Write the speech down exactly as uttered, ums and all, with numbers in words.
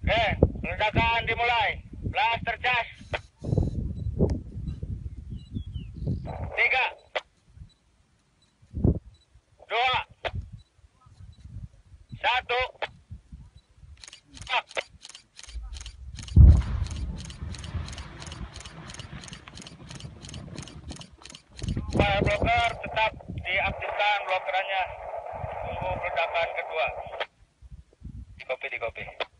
Oke, ledakan dimulai. Blaster charge. Tiga, dua, satu. Pak. Fire blocker tetap diaktifkan blokerannya. Tunggu ledakan kedua. Di copy, di copy.